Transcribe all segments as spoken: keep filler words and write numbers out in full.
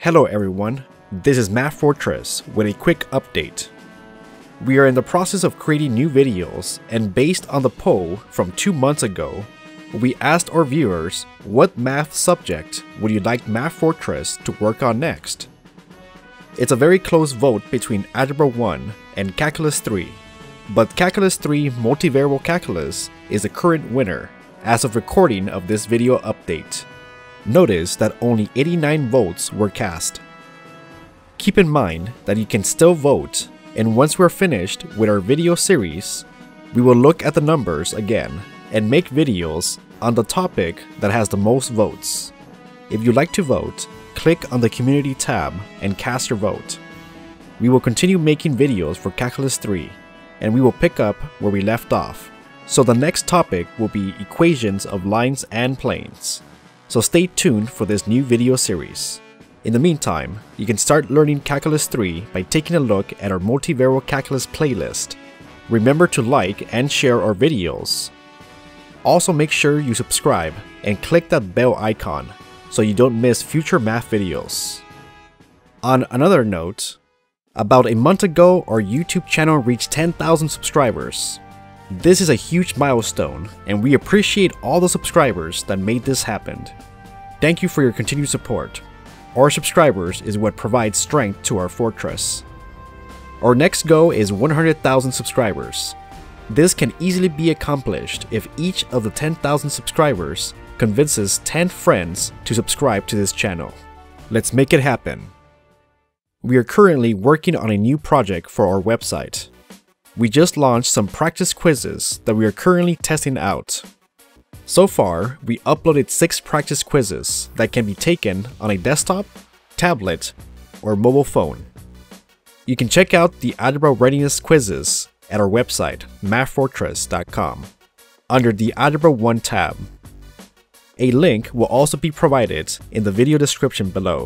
Hello everyone, this is Math Fortress with a quick update. We are in the process of creating new videos, and based on the poll from two months ago, we asked our viewers what math subject would you like Math Fortress to work on next. It's a very close vote between Algebra one and Calculus three, but Calculus three Multivariable Calculus is the current winner as of recording of this video update. Notice that only eighty-nine votes were cast. Keep in mind that you can still vote, and once we're finished with our video series, we will look at the numbers again and make videos on the topic that has the most votes. If you'd like to vote, click on the community tab and cast your vote. We will continue making videos for Calculus three, and we will pick up where we left off. So the next topic will be equations of lines and planes. So stay tuned for this new video series. In the meantime, you can start learning Calculus three by taking a look at our Multivariable Calculus playlist. Remember to like and share our videos. Also make sure you subscribe and click that bell icon so you don't miss future math videos. On another note, about a month ago our YouTube channel reached ten thousand subscribers. This is a huge milestone, and we appreciate all the subscribers that made this happen. Thank you for your continued support. Our subscribers is what provides strength to our fortress. Our next goal is one hundred thousand subscribers. This can easily be accomplished if each of the ten thousand subscribers convinces ten friends to subscribe to this channel. Let's make it happen. We are currently working on a new project for our website. We just launched some practice quizzes that we are currently testing out. So far, we uploaded six practice quizzes that can be taken on a desktop, tablet, or mobile phone. You can check out the Algebra Readiness quizzes at our website, math fortress dot com, under the Algebra one tab. A link will also be provided in the video description below.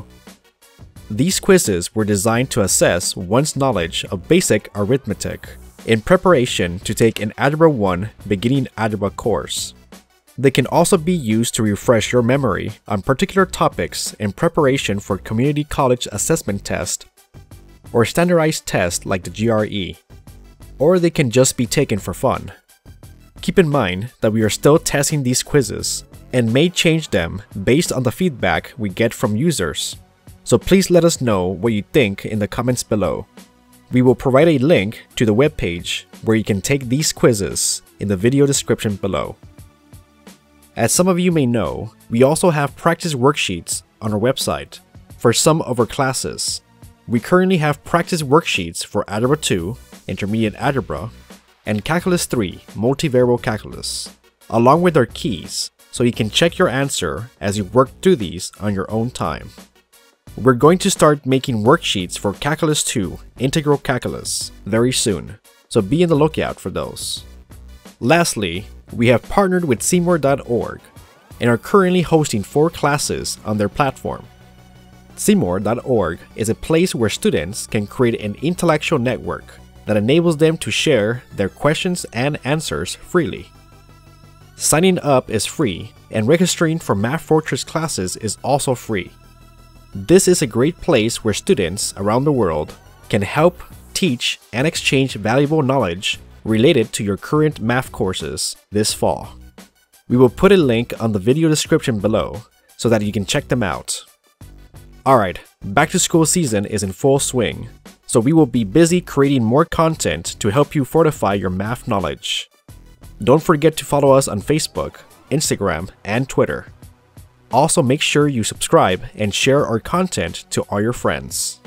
These quizzes were designed to assess one's knowledge of basic arithmetic in preparation to take an Algebra one beginning algebra course. They can also be used to refresh your memory on particular topics in preparation for community college assessment test or standardized tests like the G R E, or they can just be taken for fun. Keep in mind that we are still testing these quizzes and may change them based on the feedback we get from users, so please let us know what you think in the comments below. We will provide a link to the webpage where you can take these quizzes in the video description below. As some of you may know, we also have practice worksheets on our website for some of our classes. We currently have practice worksheets for Algebra two, Intermediate Algebra, and Calculus three, Multivariable Calculus, along with our keys, so you can check your answer as you work through these on your own time. We're going to start making worksheets for Calculus two, Integral Calculus, very soon, so be on the lookout for those. Lastly, we have partnered with seymour dot org and are currently hosting four classes on their platform. seymour dot org is a place where students can create an intellectual network that enables them to share their questions and answers freely. Signing up is free, and registering for Math Fortress classes is also free. This is a great place where students around the world can help, teach, and exchange valuable knowledge related to your current math courses this fall. We will put a link on the video description below so that you can check them out. Alright, back to school season is in full swing, so we will be busy creating more content to help you fortify your math knowledge. Don't forget to follow us on Facebook, Instagram, and Twitter. Also make sure you subscribe and share our content to all your friends.